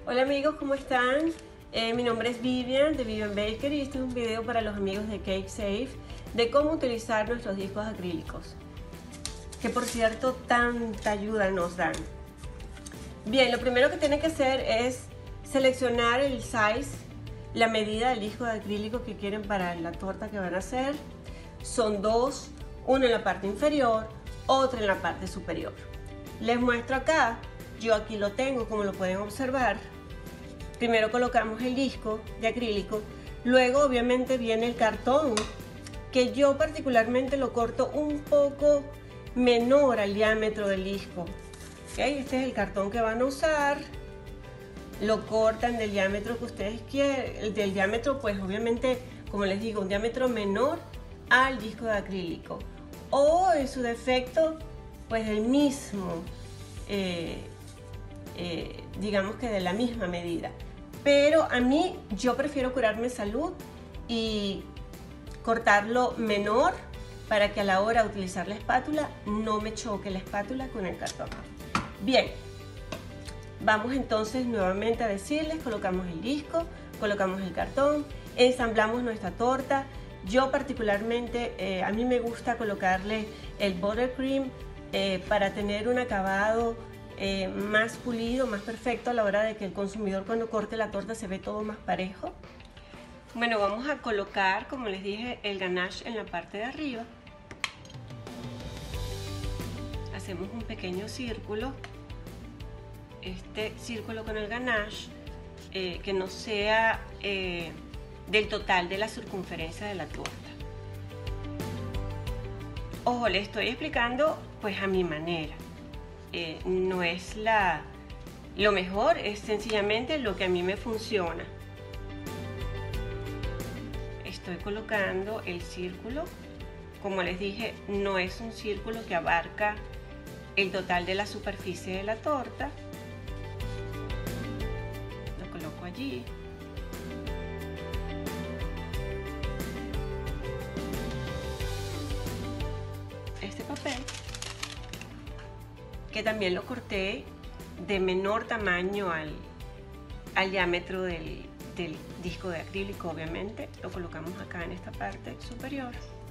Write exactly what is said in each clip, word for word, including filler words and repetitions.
Hola amigos, ¿cómo están? Eh, mi nombre es Vivian de Vivian Bakery y este es un video para los amigos de Cake Safe de cómo utilizar nuestros discos acrílicos, que por cierto tanta ayuda nos dan. Bien, lo primero que tienen que hacer es seleccionar el size, la medida del disco de acrílico que quieren para la torta que van a hacer. Son dos, uno en la parte inferior, otro en la parte superior. Les muestro acá, yo aquí lo tengo, como lo pueden observar. Primero colocamos el disco de acrílico, luego obviamente viene el cartón, que yo particularmente lo corto un poco menor al diámetro del disco. ¿Okay? Este es el cartón que van a usar, lo cortan del diámetro que ustedes quieren, el del diámetro pues obviamente, como les digo, un diámetro menor al disco de acrílico, o en su defecto pues el mismo, eh, eh, digamos que de la misma medida. Pero a mí yo prefiero curarme salud y cortarlo menor para que a la hora de utilizar la espátula no me choque la espátula con el cartón. Bien, vamos entonces nuevamente a decirles, colocamos el disco, colocamos el cartón, ensamblamos nuestra torta. Yo particularmente, eh, a mí me gusta colocarle el buttercream eh, para tener un acabado eh, más pulido, más perfecto a la hora de que el consumidor cuando corte la torta se ve todo más parejo. Bueno, vamos a colocar, como les dije, el ganache en la parte de arriba. Hacemos un pequeño círculo, este círculo con el ganache, eh, que no sea eh, del total de la circunferencia de la torta. Ojo, le estoy explicando pues a mi manera, eh, no es la, lo mejor, es sencillamente lo que a mí me funciona. Estoy colocando el círculo, como les dije, no es un círculo que abarca el total de la superficie de la torta. Lo coloco allí. Este papel, que también lo corté de menor tamaño al, al diámetro del, del disco de acrílico, obviamente, lo colocamos acá en esta parte superior.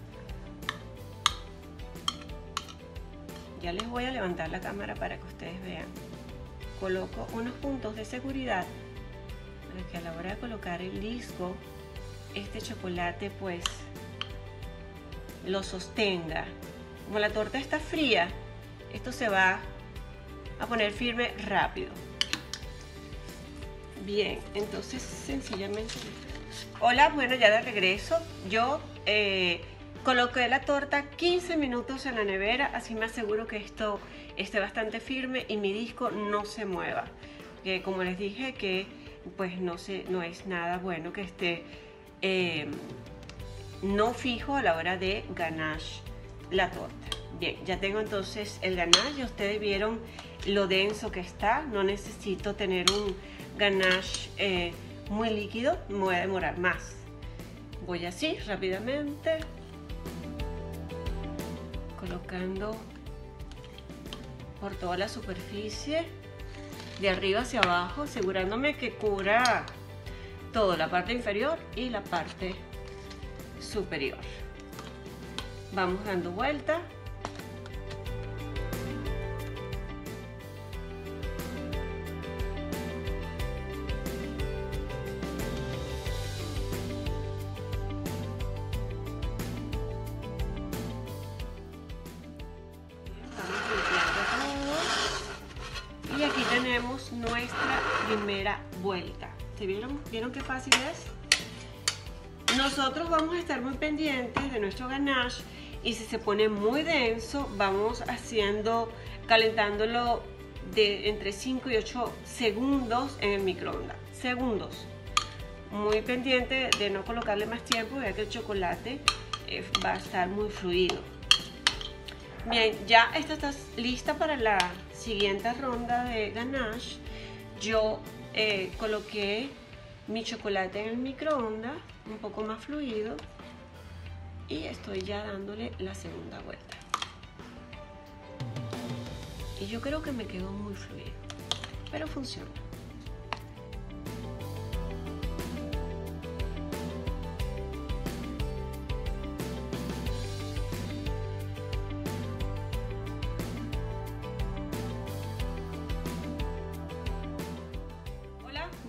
Ya les voy a levantar la cámara para que ustedes vean. Coloco unos puntos de seguridad para que a la hora de colocar el disco, este chocolate pues lo sostenga. Como la torta está fría, esto se va a poner firme rápido. Bien, entonces sencillamente... Hola, bueno, ya de regreso. Yo eh, coloqué la torta quince minutos en la nevera, así me aseguro que esto esté bastante firme y mi disco no se mueva. Que como les dije, que pues no, se, no es nada bueno que esté eh, no fijo a la hora de ganache la torta. Bien, ya tengo entonces el ganache, ya ustedes vieron lo denso que está, no necesito tener un ganache eh, muy líquido, me voy a demorar más. Voy así rápidamente colocando por toda la superficie, de arriba hacia abajo, asegurándome que cubra toda la parte inferior y la parte superior. Vamos dando vuelta. Y aquí tenemos nuestra primera vuelta. ¿Se vieron? ¿Vieron qué fácil es? Nosotros vamos a estar muy pendientes de nuestro ganache y si se pone muy denso, vamos haciendo, calentándolo de entre cinco y ocho segundos en el microondas. Segundos. Muy pendiente de no colocarle más tiempo, ya que el chocolate eh, va a estar muy fluido. Bien, ya esta está lista para la siguiente ronda de ganache. Yo eh, coloqué mi chocolate en el microondas, un poco más fluido, y estoy ya dándole la segunda vuelta. Y yo creo que me quedó muy fluido, pero funciona.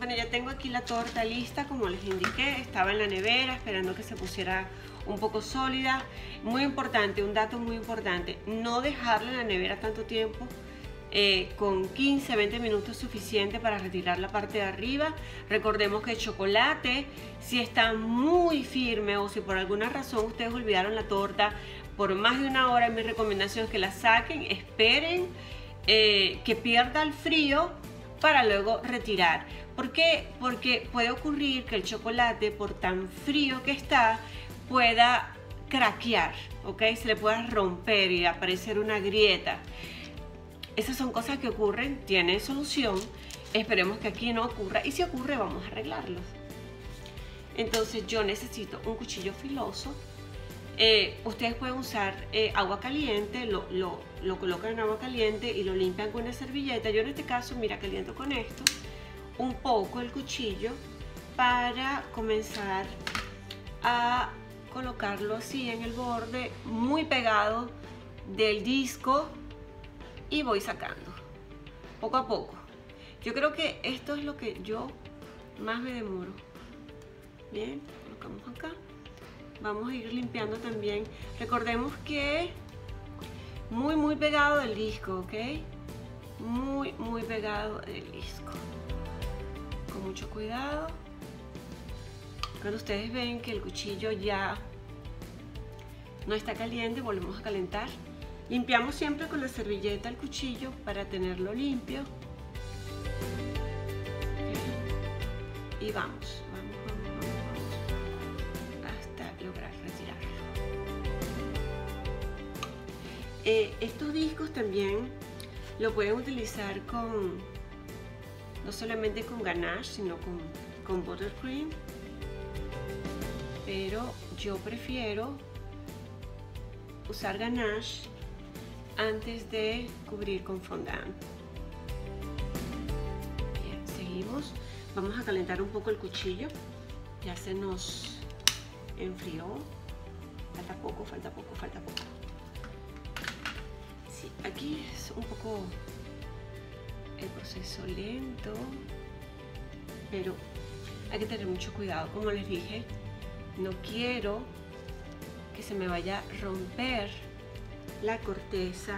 Bueno, ya tengo aquí la torta lista, como les indiqué, estaba en la nevera esperando que se pusiera un poco sólida. Muy importante, un dato muy importante, no dejarla en la nevera tanto tiempo. Eh, con quince a veinte minutos suficiente para retirar la parte de arriba. Recordemos que el chocolate, si está muy firme o si por alguna razón ustedes olvidaron la torta por más de una hora, mi recomendación es que la saquen, esperen eh, que pierda el frío para luego retirar. ¿Por qué? Porque puede ocurrir que el chocolate, por tan frío que está, pueda craquear, ¿ok? Se le pueda romper y aparecer una grieta. Esas son cosas que ocurren, tienen solución, esperemos que aquí no ocurra y si ocurre vamos a arreglarlos. Entonces yo necesito un cuchillo filoso, eh, ustedes pueden usar eh, agua caliente, lo, lo, lo colocan en agua caliente y lo limpian con una servilleta. Yo en este caso, mira, caliento con esto un poco el cuchillo para comenzar a colocarlo así en el borde, muy pegado del disco. Y voy sacando poco a poco. Yo creo que esto es lo que yo más me demoro. Bien, colocamos acá. Vamos a ir limpiando también. Recordemos que muy muy pegado del disco, ¿ok? Muy muy pegado del disco. Con mucho cuidado. Cuando ustedes ven que el cuchillo ya no está caliente, volvemos a calentar. Limpiamos siempre con la servilleta el cuchillo para tenerlo limpio. Okay. Y vamos, vamos, vamos, vamos, vamos, hasta lograr retirarlo. Eh, estos discos también lo pueden utilizar con, no solamente con ganache, sino con, con buttercream. Pero yo prefiero usar ganache antes de cubrir con fondant. Bien, seguimos. Vamos a calentar un poco el cuchillo. Ya se nos enfrió. Falta poco, falta poco, falta poco. Sí, aquí es un poco el proceso lento, pero hay que tener mucho cuidado. Como les dije, no quiero que se me vaya a romper la corteza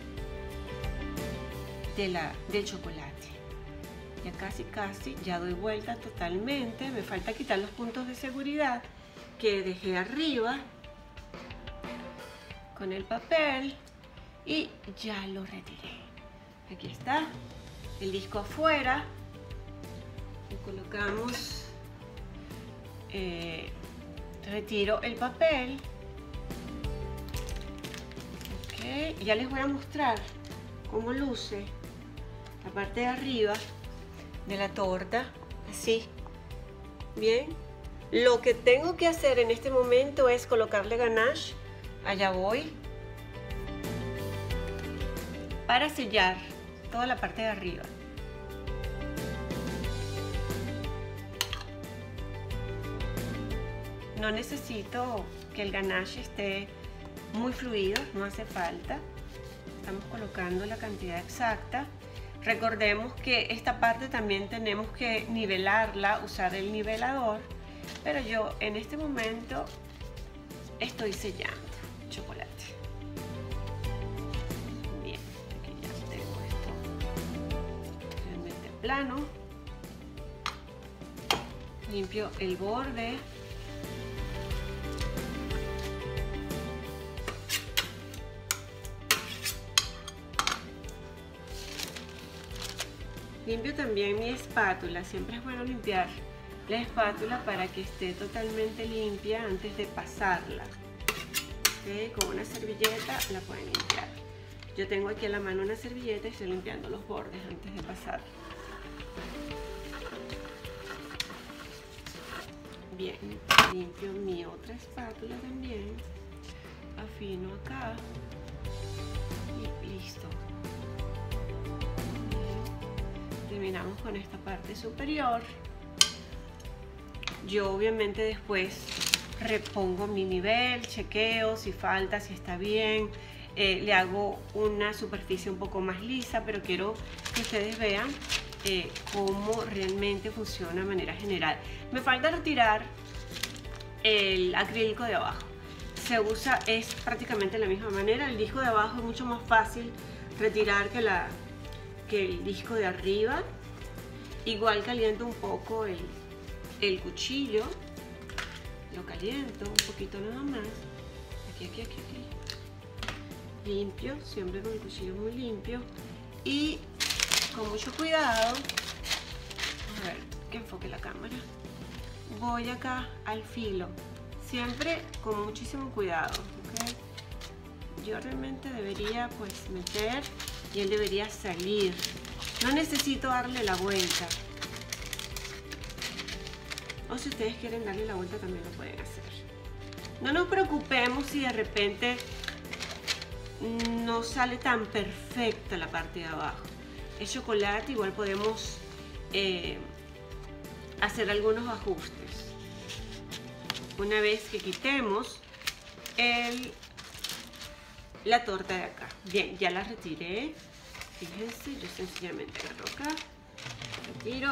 de la, del chocolate. Ya casi casi, ya doy vuelta totalmente. Me falta quitar los puntos de seguridad que dejé arriba con el papel y ya lo retiré. Aquí está el disco afuera. Lo colocamos, eh, retiro el papel. Okay. Ya les voy a mostrar cómo luce la parte de arriba de la torta, así. Bien, lo que tengo que hacer en este momento es colocarle ganache, allá voy, para sellar toda la parte de arriba. No necesito que el ganache esté muy fluido, no hace falta. Estamos colocando la cantidad exacta. Recordemos que esta parte también tenemos que nivelarla, usar el nivelador, pero yo en este momento estoy sellando el chocolate. Bien, aquí ya tengo esto realmente plano. Limpio el borde. Limpio también mi espátula, siempre es bueno limpiar la espátula para que esté totalmente limpia antes de pasarla. ¿Okay? Con una servilleta la pueden limpiar. Yo tengo aquí a la mano una servilleta y estoy limpiando los bordes antes de pasar. Bien, limpio mi otra espátula también, afino acá y listo. Terminamos con esta parte superior. Yo obviamente después repongo mi nivel, chequeo si falta, si está bien, eh, le hago una superficie un poco más lisa, pero quiero que ustedes vean eh, cómo realmente funciona de manera general. Me falta retirar el acrílico de abajo. Se usa, es prácticamente de la misma manera. El disco de abajo es mucho más fácil retirar que, la, que el disco de arriba. Igual caliento un poco el, el cuchillo. Lo caliento un poquito nada más. Aquí, aquí, aquí, aquí. Limpio, siempre con el cuchillo muy limpio. Y con mucho cuidado. A ver, que enfoque la cámara. Voy acá al filo. Siempre con muchísimo cuidado, ¿okay? Yo realmente debería pues meter y él debería salir. No necesito darle la vuelta. O si ustedes quieren darle la vuelta también lo pueden hacer. No nos preocupemos si de repente no sale tan perfecta la parte de abajo. El chocolate igual podemos eh, hacer algunos ajustes. Una vez que quitemos el, la torta de acá. Bien, ya la retiré. Fíjense, yo sencillamente agarro acá, retiro.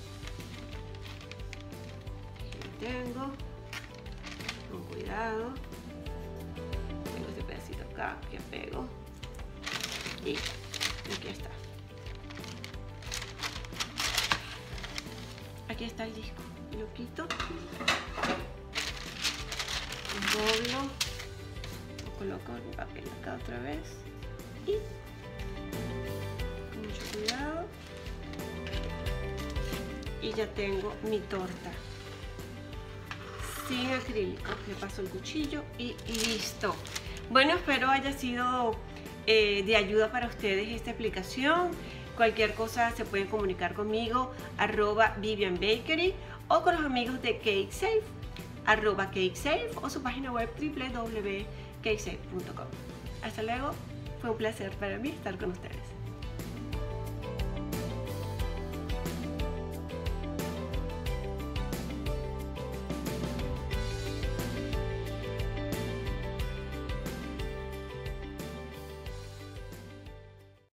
Aquí lo tengo. Con cuidado. Tengo este pedacito acá que pego. Y aquí está. Aquí está el disco. Lo quito. Doblo, lo coloco el papel acá otra vez y con mucho cuidado y ya tengo mi torta sin acrílico. Le paso el cuchillo y listo. Bueno, espero haya sido eh, de ayuda para ustedes esta explicación. Cualquier cosa se pueden comunicar conmigo, arroba Vivian Bakery, o con los amigos de CakeSafe, arroba CakeSafe, o su página web w w w punto cake safe punto com. Hasta luego, fue un placer para mí estar con ustedes.